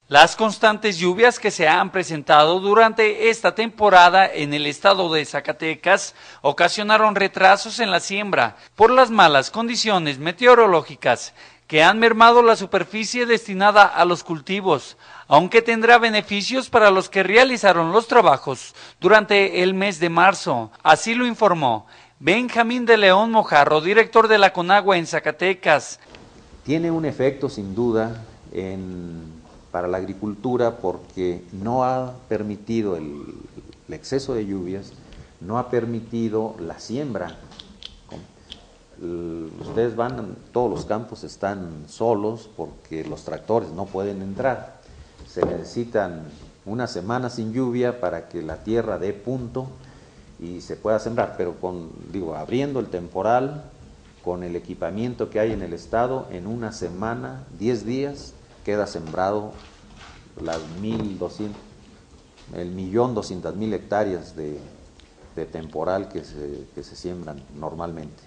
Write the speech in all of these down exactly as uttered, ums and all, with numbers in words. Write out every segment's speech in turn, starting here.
Las constantes lluvias que se han presentado durante esta temporada en el estado de Zacatecas ocasionaron retrasos en la siembra por las malas condiciones meteorológicas que han mermado la superficie destinada a los cultivos, aunque tendrá beneficios para los que realizaron los trabajos durante el mes de marzo. Así lo informó Benjamín de León Mojarro, director de la CONAGUA en Zacatecas. Tiene un efecto sin duda en para la agricultura porque no ha permitido el, el exceso de lluvias, no ha permitido la siembra. El, ustedes van, todos los campos están solos porque los tractores no pueden entrar. Se necesitan una semana sin lluvia para que la tierra dé punto y se pueda sembrar, pero con, digo, abriendo el temporal, con el equipamiento que hay en el estado, en una semana, diez días, queda sembrado las mil doscientas, el millón doscientas mil hectáreas de, de temporal que se, que se siembran normalmente.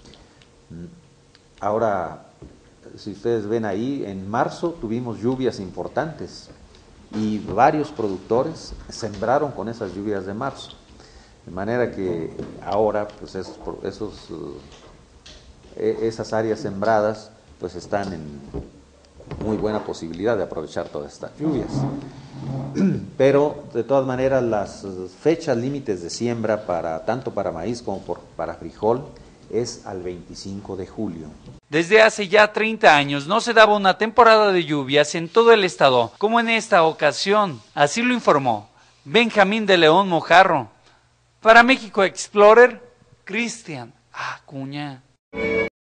Ahora, si ustedes ven ahí, en marzo tuvimos lluvias importantes y varios productores sembraron con esas lluvias de marzo, de manera que ahora pues esos, esos, esas áreas sembradas pues están en muy buena posibilidad de aprovechar todas estas lluvias. Pero de todas maneras las fechas límites de siembra para tanto para maíz como por, para frijol es al veinticinco de julio. Desde hace ya treinta años no se daba una temporada de lluvias en todo el estado como en esta ocasión, así lo informó Benjamín de León Mojarro. Para México Explorer, Cristian Acuña.